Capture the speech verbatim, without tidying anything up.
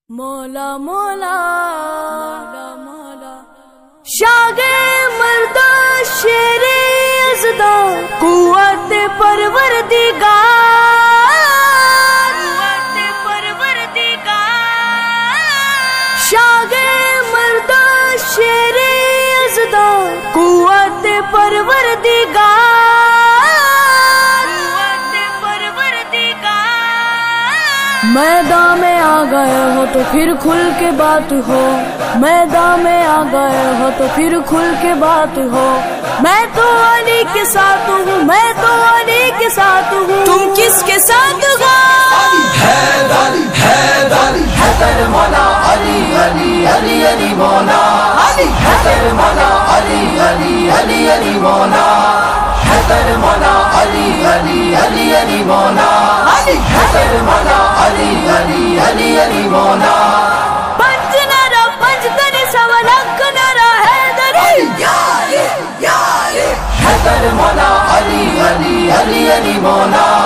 مولا مولا مولا مولا شاغ مردہ شیر ازدا قوت پروردگار قوت پروردگار شاغ مردہ شیر ازدا قوت پروردگار قوت پروردگار میدان میں آ گئے ہو تو پھر کھل کے بات ہو، میدان میں آ گئے ہو تو پھر کھل کے بات ہو۔ میں تو علی کے ساتھ ہوں، میں تو علی کے ساتھ ہوں، تم کس کے ساتھ ہو؟ علی حیدر حیدر حیدر مولا علی علی علی علی مولا علی حیدر مولا علی علی علی علی مولا حیدر مولا علی علی علی علی مولا علی حیدر مولا علی علی علی علی مولا پنج نارا پنج تنی سوالک نارا حیدر یا علی یا علی حیدر مولا علی علی علی علی مولا